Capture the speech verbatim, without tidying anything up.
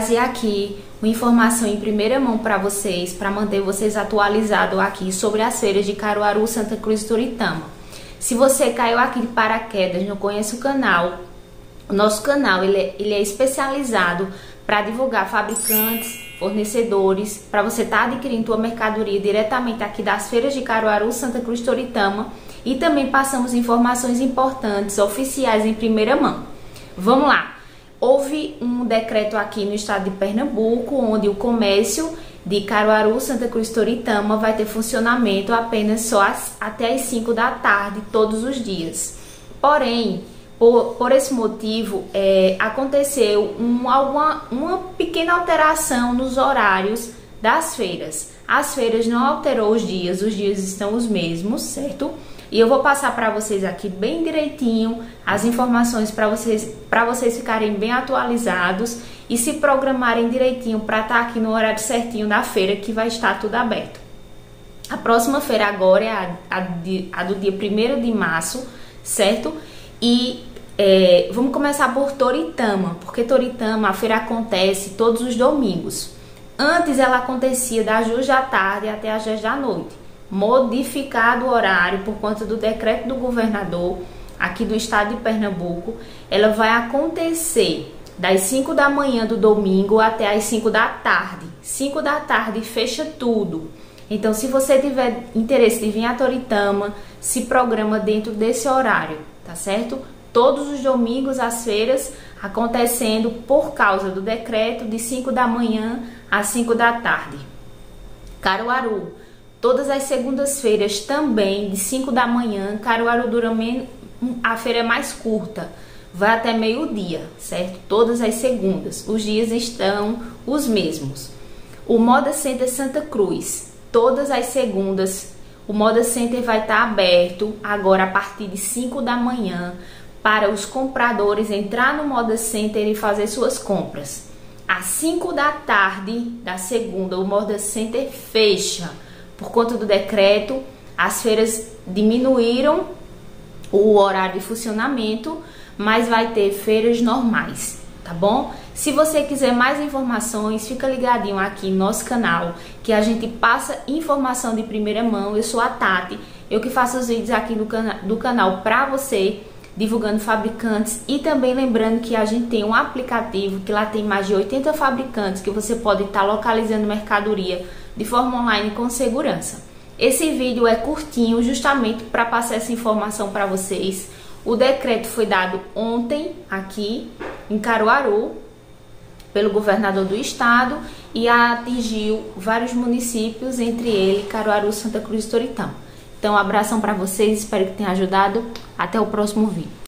trazer aqui uma informação em primeira mão para vocês, para manter vocês atualizados aqui sobre as feiras de Caruaru, Santa Cruz e Toritama. Se você caiu aqui de paraquedas, não conhece o canal, o nosso canal ele é, ele é especializado para divulgar fabricantes, fornecedores, para você estar tá adquirindo sua mercadoria diretamente aqui das feiras de Caruaru, Santa Cruz e Toritama, e também passamos informações importantes, oficiais em primeira mão. Vamos lá! Houve um decreto aqui no estado de Pernambuco, onde o comércio de Caruaru, Santa Cruz e Toritama vai ter funcionamento apenas só as, até as cinco da tarde, todos os dias. Porém, por, por esse motivo, é, aconteceu um, alguma, uma pequena alteração nos horários das feiras. As feiras não alterou os dias, os dias estão os mesmos, certo? E eu vou passar para vocês aqui bem direitinho as informações para vocês, para vocês ficarem bem atualizados e se programarem direitinho para estar aqui no horário certinho da feira, que vai estar tudo aberto. A próxima feira agora é a, a, de, a do dia primeiro de março, certo? E é, vamos começar por Toritama, porque Toritama, a feira acontece todos os domingos. Antes ela acontecia das duas da tarde até as dez da noite. Modificado o horário por conta do decreto do governador aqui do estado de Pernambuco, ela vai acontecer das cinco da manhã do domingo até as cinco da tarde. cinco da tarde fecha tudo. Então, se você tiver interesse de vir a Toritama, se programa dentro desse horário, tá certo? Todos os domingos as feiras acontecendo por causa do decreto de cinco da manhã às cinco da tarde. Caruaru, todas as segundas-feiras também, de cinco da manhã. Caruaru dura menos, a feira é mais curta, vai até meio-dia, certo? Todas as segundas, os dias estão os mesmos. O Moda Center Santa Cruz, todas as segundas, o Moda Center vai estar aberto agora a partir de cinco da manhã para os compradores entrar no Moda Center e fazer suas compras. Às cinco da tarde da segunda, o Moda Center fecha. Por conta do decreto, as feiras diminuíram o horário de funcionamento, mas vai ter feiras normais, tá bom? Se você quiser mais informações, fica ligadinho aqui no nosso canal, que a gente passa informação de primeira mão. Eu sou a Tati, eu que faço os vídeos aqui do, cana do canal pra você, divulgando fabricantes, e também lembrando que a gente tem um aplicativo que lá tem mais de oitenta fabricantes que você pode estar localizando mercadoria de forma online com segurança. Esse vídeo é curtinho justamente para passar essa informação para vocês. O decreto foi dado ontem aqui em Caruaru pelo governador do estado e atingiu vários municípios, entre eles Caruaru, Santa Cruz e Toritama. Então, um abração para vocês, espero que tenha ajudado. Até o próximo vídeo.